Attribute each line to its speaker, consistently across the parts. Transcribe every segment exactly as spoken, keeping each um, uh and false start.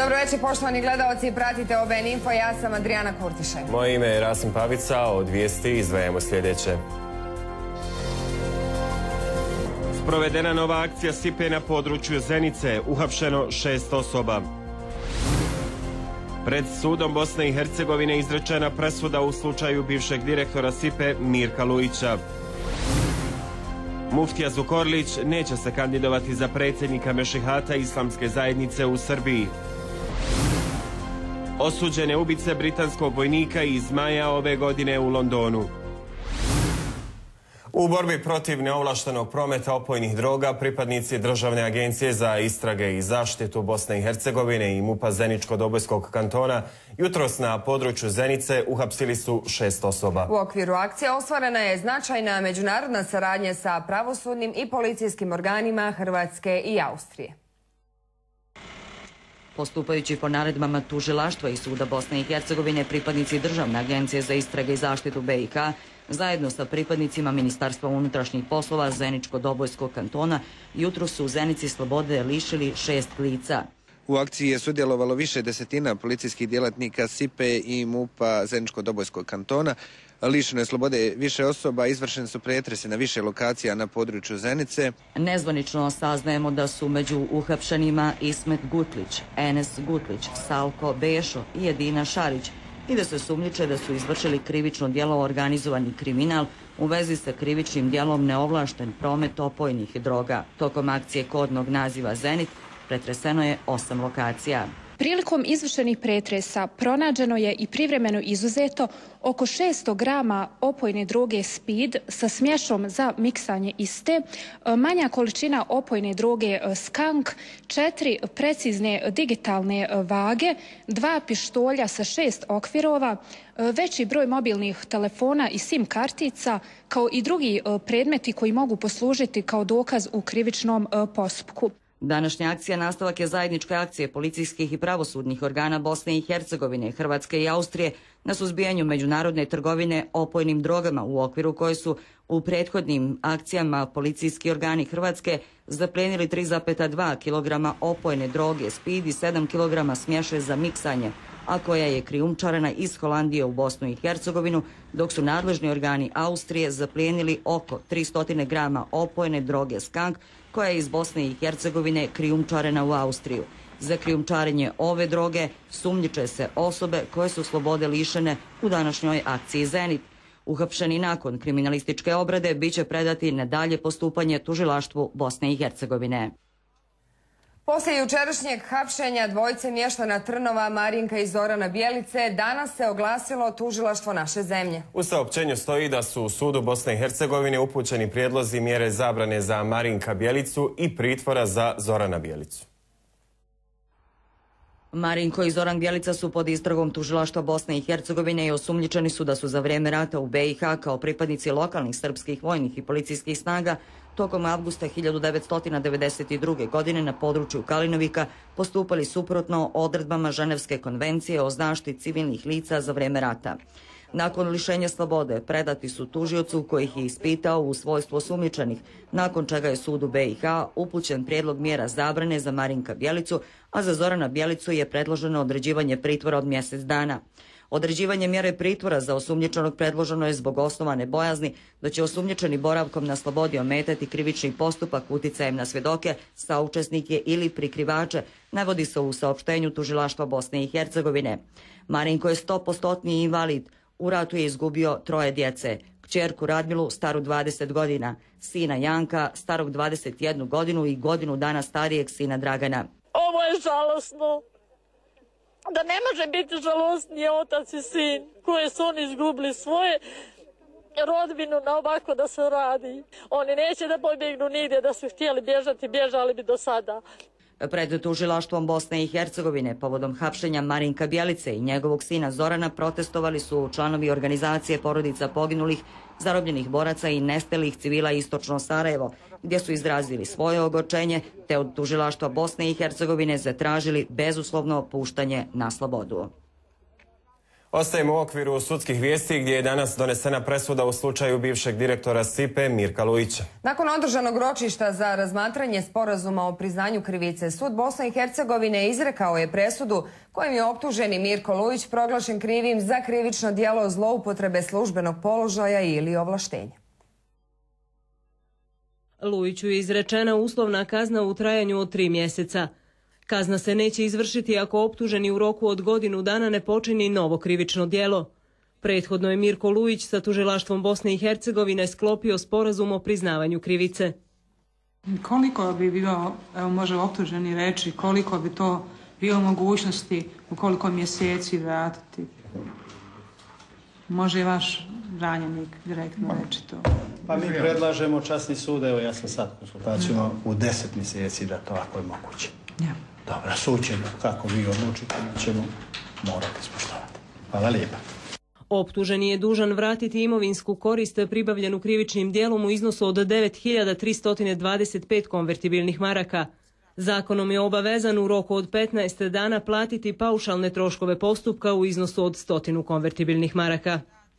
Speaker 1: Dobro večer, poštovani gledalci, pratite O B N Info, ja sam Adriana Kurtišaj.
Speaker 2: Moje ime je Rasim Pavica, od vijesti izdvajamo sljedeće.
Speaker 3: Sprovedena nova akcija S I P E na području Zenice, uhapšeno šest osoba. Pred sudom Bosne i Hercegovine izrečena presuda u slučaju bivšeg direktora S I P E Mirka Lujića. Muftija Zukorlić neće se kandidovati za predsjednika Mešihata Islamske zajednice u Srbiji. Osuđene ubice britanskog vojnika iz maja ove godine u Londonu.
Speaker 2: U borbi protiv neovlaštenog prometa opojnih droga, pripadnici Državne agencije za istrage i zaštitu Bosne i Hercegovine i MUP-a Zeničko-Dobojskog kantona jutros na području Zenice uhapsili su šest osoba.
Speaker 1: U okviru akcije ostvarena je značajna međunarodna saradnja sa pravosudnim i policijskim organima Hrvatske i Austrije.
Speaker 4: Postupajući po naredbama tužilaštva i suda Bosne i Hercegovine, pripadnici Državne agencije za istrage i zaštitu B i K zajedno sa pripadnicima Ministarstva unutrašnjih poslova Zeničko-Dobojskog kantona jutro su u Zenici slobode lišili šest lica.
Speaker 5: U akciji je sudjelovalo više desetina policijskih djelatnika S I P E i MUP-a Zeničko-Dobojskog kantona. Lišeno je slobode više osoba, izvršeni su pretresi na više lokacija na području Zenice.
Speaker 4: Nezvanično saznajemo da su među uhapšenima Ismet Gutlić, Enes Gutlić, Salko Bešo i Edina Šarić i da se sumnjiče da su izvršili krivično djelo organizovani kriminal u vezi sa krivičnim djelom neovlašten promet opojnih droga. Tokom akcije kodnog naziva Zenit pretreseno je osam lokacija.
Speaker 6: Prilikom izvršenih pretresa pronađeno je i privremeno izuzeto oko šesto grama opojne droge speed sa smješom za miksanje iste, manja količina opojne droge skunk, četiri precizne digitalne vage, dva pištolja sa šest okvirova, veći broj mobilnih telefona i sim kartica, kao i drugi predmeti koji mogu poslužiti kao dokaz u krivičnom postupku.
Speaker 4: Današnja akcija nastavak je zajedničke akcije policijskih i pravosudnih organa Bosne i Hercegovine, Hrvatske i Austrije na suzbijanju međunarodne trgovine opojnim drogama, u okviru koje su u prethodnim akcijama policijski organi Hrvatske zaplenili tri zarez dva kilograma opojne droge speed i sedam kilograma smješe za miksanje, a koja je krijumčarena iz Holandije u Bosnu i Hercegovinu, dok su nadležni organi Austrije zaplijenili oko tristo grama opojne droge skunk, koja je iz Bosne i Hercegovine krijumčarena u Austriju. Za krijumčarenje ove droge sumnjiče se osobe koje su slobode lišene u današnjoj akciji Zenit. Uhapšeni nakon kriminalističke obrade biće predati na dalje postupanje tužilaštvu Bosne i Hercegovine.
Speaker 1: Poslije jučerašnjeg hapšenja dvojice mještana Trnova, Marinka i Zorana Bjelice, danas se oglasilo tužilaštvo naše zemlje.
Speaker 2: U saopćenju stoji da su u sudu Bosne i Hercegovine upućeni prijedlozi mjere zabrane za Marinka Bjelicu i pritvora za Zorana Bjelicu.
Speaker 4: Marinko i Zoran Bjelica su pod istragom tužilaštva Bosne i Hercegovine i osumnjičeni su da su za vrijeme rata u B i H kao pripadnici lokalnih srpskih vojnih i policijskih snaga tokom avgusta hiljadu devetsto devedeset druge. godine na području Kalinovika postupali suprotno odredbama Ženevske konvencije o zaštiti civilnih lica za vrijeme rata. Nakon lišenja slobode predati su tužiocu koji ih je ispitao u svojstvu osumnjičenih, nakon čega je sudu B i H upućen prijedlog mjera zabrane za Marinka Bjelicu, a za Zorana Bjelicu je predloženo određivanje pritvora od mjesec dana. Određivanje mjere pritvora za osumnjičenog predloženo je zbog osnovane bojazni da će osumnjičeni boravkom na slobodi ometati krivični postupak uticajem na svjedoke, saučesnike ili prikrivače, navodi se u saopštenju tužilaštva Bosne i Hercegovine. Marinko je sto posto invalid. U ratu je izgubio troje djece, kćerku Radmilu staru dvadeset godina, sina Janka starog dvadeset jednu godinu i godinu dana starijeg sina Dragana.
Speaker 7: Ovo je žalosno. Da ne može biti žalosnije otac i sin koje su oni izgubili svoje rodbinu na ovako da se radi. Oni neće da pobjegnu nigdje, da su htjeli bježati, bježali bi do sada.
Speaker 4: Pred tužilaštvom Bosne i Hercegovine povodom hapšenja Marinka Bjelice i njegovog sina Zorana protestovali su članovi organizacije porodica poginulih, zarobljenih boraca i nestalih civila Istočno Sarajevo, gdje su izrazili svoje ogorčenje te od tužilaštva Bosne i Hercegovine zatražili bezuslovno puštanje na slobodu.
Speaker 2: Ostajemo u okviru sudskih vijesti gdje je danas donesena presuda u slučaju bivšeg direktora S I P-e Mirka Lujića.
Speaker 1: Nakon održanog ročišta za razmatranje sporazuma o priznanju krivice, sud Bosne i Hercegovine izrekao je presudu kojim je optuženi Mirko Lujić proglašen krivim za krivično djelo zloupotrebe službenog položaja ili ovlaštenja.
Speaker 8: Lujiću je izrečena uslovna kazna u trajanju od tri mjeseca. Kazna se neće izvršiti ako optuženi u roku od godinu dana ne počini novo krivično djelo. Prethodno je Mirko Lujić sa tužilaštvom Bosne i Hercegovine sklopio sporazum o priznavanju krivice.
Speaker 9: Koliko bi bio, evo može optuženi reći, koliko bi to bilo mogućnosti u koliko mjeseci vratiti? Može i vaš ranjenik direktno reći to.
Speaker 10: Pa mi predlažemo, časni sud, evo ja sam sad konsultacijama, u deset mjeseci da to ako je moguće.
Speaker 9: Ja.
Speaker 10: Dobro, sud ćemo, kako vi odlučite, ćemo morati ispoštovati. Hvala lijepa.
Speaker 8: Optuženi je dužan vratiti imovinsku korist pribavljenu krivičnim djelom u iznosu od devet hiljada tristo dvadeset pet konvertibilnih maraka. Zakonom je obavezan u roku od petnaest dana platiti paušalne troškove postupka u iznosu od stotinu konvertibilnih maraka.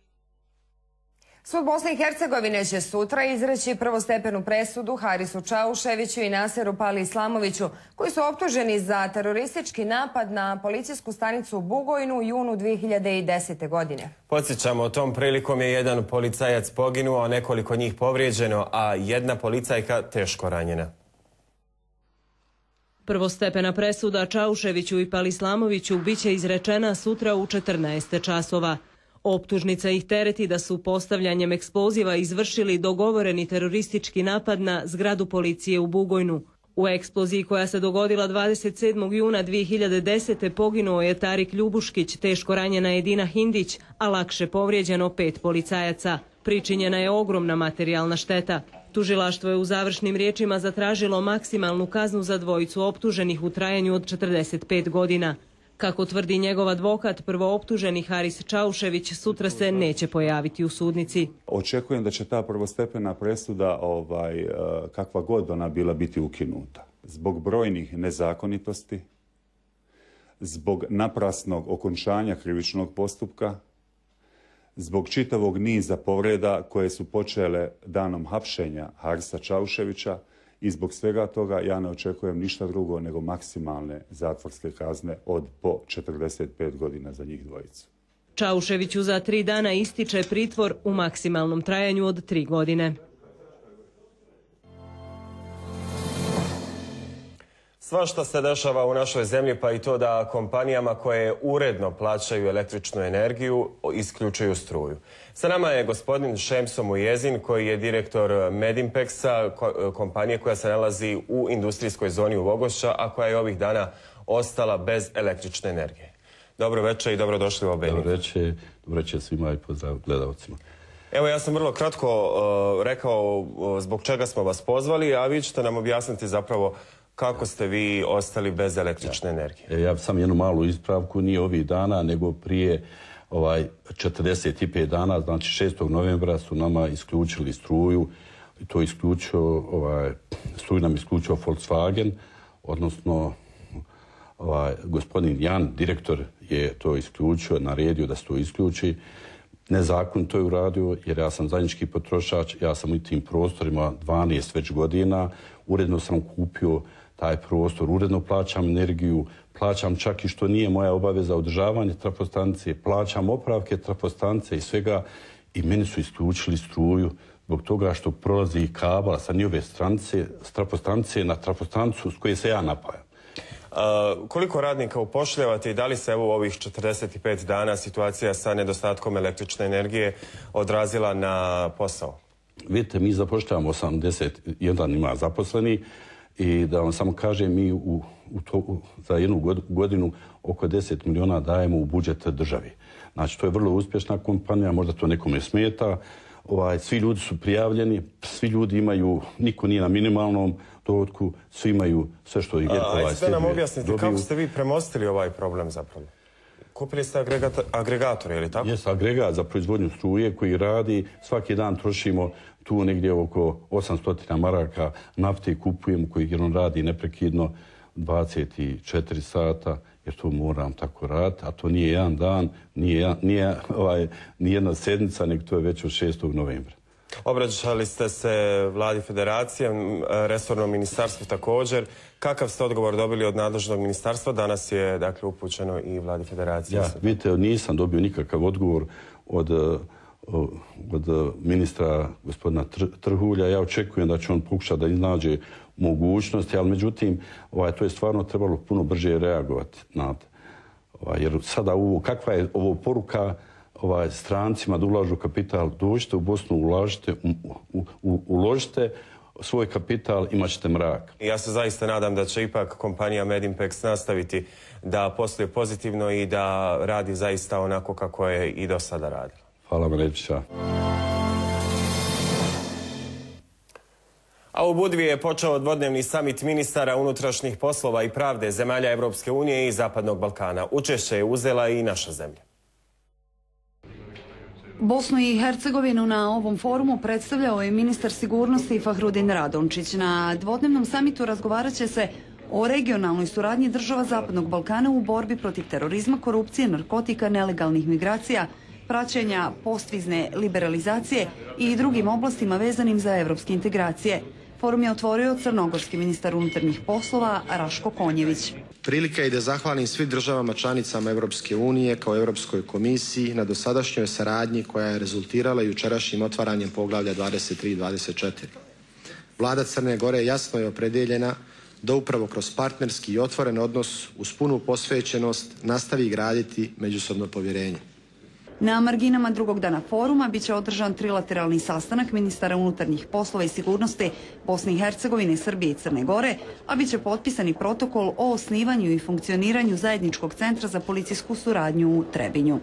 Speaker 1: Sud Bosne i Hercegovine će sutra izreći prvostepenu presudu Harisu Čauševiću i Naseru Pali Islamoviću, koji su optuženi za teroristički napad na policijsku stanicu u Bugojnu u junu dvije hiljade desete. godine.
Speaker 2: Podsjećamo, tom prilikom je jedan policajac poginuo, nekoliko njih povrijeđeno, a jedna policajka teško ranjena.
Speaker 8: Prvostepena presuda Čauševiću i Pali Islamoviću biće izrečena sutra u četrnaest časova. Optužnica ih tereti da su postavljanjem eksploziva izvršili dogovoreni teroristički napad na zgradu policije u Bugojnu. U eksploziji koja se dogodila dvadeset sedmog juna dvije hiljade desete. poginuo je Tarik Ljubuškić, teško ranjena Edina Hindić, a lakše povrijeđeno pet policajaca. Pričinjena je ogromna materijalna šteta. Tužilaštvo je u završnim riječima zatražilo maksimalnu kaznu za dvojicu optuženih u trajanju od četrdeset pet godina. Kako tvrdi njegov advokat, prvooptuženi Haris Čaušević sutra se neće pojaviti u sudnici.
Speaker 11: Očekujem da će ta prvostepena presuda, ovaj, kakva god ona bila, biti ukinuta. Zbog brojnih nezakonitosti, zbog naprasnog okončanja krivičnog postupka, zbog čitavog niza povreda koje su počele danom hapšenja Harisa Čauševića, i zbog svega toga ja ne očekujem ništa drugo nego maksimalne zatvorske kazne od po četrdeset pet godina za njih dvojicu.
Speaker 8: Čauševiću za tri dana ističe pritvor u maksimalnom trajanju od tri godine.
Speaker 2: Svašta se dešava u našoj zemlji, pa i to da kompanijama koje uredno plaćaju električnu energiju isključuju struju. Sa nama je gospodin Šemso Mujezin, koji je direktor Medimpexa, kompanije koja se nalazi u industrijskoj zoni u Vogošća, a koja je ovih dana ostala bez električne energije. Dobro večer i dobrodošli u Obeni.
Speaker 12: Dobro večer, dobro večer svima i pozdrav gledalcima.
Speaker 2: Evo, ja sam vrlo kratko uh, rekao uh, zbog čega smo vas pozvali, a vi ćete nam objasniti zapravo kako ste vi ostali bez električne energije.
Speaker 12: Ja sam jednu malu ispravku, nije ovih dana, nego prije ovaj, četrdeset pet dana, znači šestog novembra su nama isključili struju. I to isključio, ovaj, struju nam isključio Volkswagen, odnosno ovaj, gospodin Jan, direktor, je to isključio, naredio da se to isključi. Nezakonito je uradio, jer ja sam zajednički potrošač, ja sam u tim prostorima dvanaest već godina, uredno sam kupio taj prostor, uredno plaćam energiju, plaćam čak i što nije moja obaveza održavanje trafostanice, plaćam opravke trafostanice i svega, i meni su isključili struju zbog toga što prolazi kabel sa njihove stranice, s trafostanice na trafostanicu s koje se ja napajam.
Speaker 2: Uh, koliko radnika upošljavate i da li se evo u ovih četrdeset pet dana situacija sa nedostatkom električne energije odrazila na posao?
Speaker 12: Vidite, mi zapošljavamo osamdeset jedan ima zaposleni i da vam samo kažem, mi u, u to, u, za jednu godinu oko deset miliona dajemo u budžet državi. Znači, to je vrlo uspješna kompanija, možda to nekome smeta. Ovaj, svi ljudi su prijavljeni, svi ljudi imaju, niko nije na minimalnom dohotku, svi imaju sve što ih je ovaj
Speaker 2: svijet. Ajde da nam objasnite kako ste vi premostili ovaj problem zapravo? Kupili ste agregator, je li tako?
Speaker 12: Jes, agregat za proizvodnju struje koji radi. Svaki dan trošimo tu negdje oko osamsto maraka nafte, kupujemo koji jer on radi neprekidno dvadeset četiri sata jer to moram tako raditi, a to nije jedan dan, nije, nije ovaj, nijedna sedmica, nego to je već od šestog novembra.
Speaker 2: Obraćali ste se Vladi Federacije, resornom ministarstvu također. Kakav ste odgovor dobili od nadležnog ministarstva? Danas je, dakle, upućeno i Vladi Federacije.
Speaker 12: Ja, vidite, nisam dobio nikakav odgovor od, od ministra gospodina Trhulja. Ja očekujem da će on pokušati da iznađe mogućnosti, ali međutim, ovaj, to je stvarno trebalo puno brže reagovati. Znate. Ovaj, jer sada ovo, kakva je ovo poruka ovaj, strancima da ulažu kapital? Dođite u Bosnu, ulažite, u, u, uložite svoj kapital, imat ćete mrak.
Speaker 2: Ja se zaista nadam da će ipak kompanija Medimpex nastaviti da posluje pozitivno i da radi zaista onako kako je i do sada radila.
Speaker 12: Hvala vam, Rečića.
Speaker 2: A u Budvi je počeo dvodnevni samit ministara unutrašnjih poslova i pravde zemalja Evropske unije i Zapadnog Balkana. Učešće je uzela i naša zemlja.
Speaker 13: Bosnu i Hercegovinu na ovom forumu predstavljao je ministar sigurnosti Fahrudin Radončić. Na dvodnevnom samitu razgovarat će se o regionalnoj suradnji država Zapadnog Balkana u borbi protiv terorizma, korupcije, narkotika, nelegalnih migracija, praćenja postvizne liberalizacije i drugim oblastima vezanim za evropske integracije. Forum je otvorio crnogorski ministar unutarnjih poslova Raško Konjević.
Speaker 14: Prilika je da zahvalim svim državama članicama Evropske unije kao Europskoj komisiji na dosadašnjoj saradnji koja je rezultirala jučerašnjim otvaranjem poglavlja dvadeset tri i dvadeset četiri. Vlada Crne Gore jasno je opredeljena da upravo kroz partnerski i otvoren odnos uz punu posvećenost nastavi graditi međusobno povjerenje.
Speaker 13: Na marginama drugog dana foruma biće održan trilateralni sastanak ministara unutarnjih poslova i sigurnosti Bosne i Hercegovine, Srbije i Crne Gore, a biće potpisani protokol o osnivanju i funkcioniranju zajedničkog centra za policijsku suradnju u Trebinju.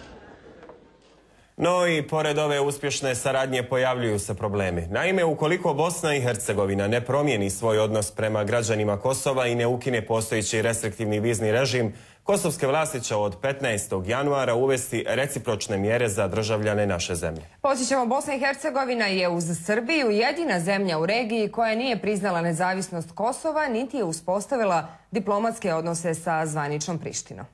Speaker 2: No i pored ove uspješne saradnje pojavljuju se problemi. Naime, ukoliko Bosna i Hercegovina ne promijeni svoj odnos prema građanima Kosova i ne ukine postojeći restriktivni vizni režim, kosovske vlasti će od petnaestog januara uvesti recipročne mjere za državljane naše zemlje.
Speaker 1: Podsjećamo, Bosna i Hercegovina je uz Srbiju jedina zemlja u regiji koja nije priznala nezavisnost Kosova, niti je uspostavila diplomatske odnose sa zvaničnom Prištinom.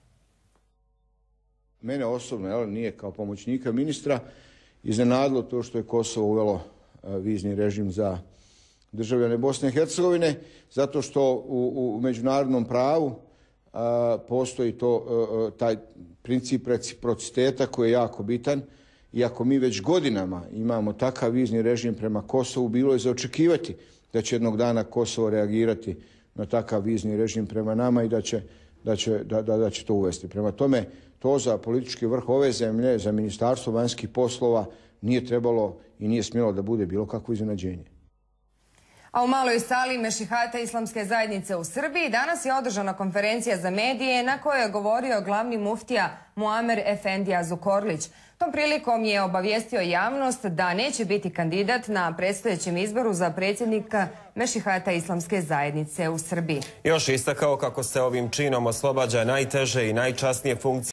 Speaker 15: Mene osobno, jel, nije kao pomoćnika ministra, iznenadilo to što je Kosovo uvelo vizni režim za državljane Bosne i Hercegovine, zato što u, u međunarodnom pravu a, postoji to, a, taj princip reciprociteta koji je jako bitan. I ako mi već godinama imamo takav vizni režim prema Kosovu, bilo je za očekivati da će jednog dana Kosovo reagirati na takav vizni režim prema nama i da će, da će, da, da, da će to uvesti. Prema tome, to za politički vrh ove zemlje, za Ministarstvo vanjskih poslova nije trebalo i nije smjelo da bude bilo kakvo iznenađenje.
Speaker 1: A u maloj sali Mešihata Islamske zajednice u Srbiji danas je održana konferencija za medije na kojoj je govorio glavni muftija Muamer Efendija Zukorlić. Tom prilikom je obavijestio javnost da neće biti kandidat na predstojećem izboru za predsjednika Mešihata Islamske zajednice u Srbiji.
Speaker 2: Još istakao kako se ovim činom oslobađa najteže i najčasnije funkcije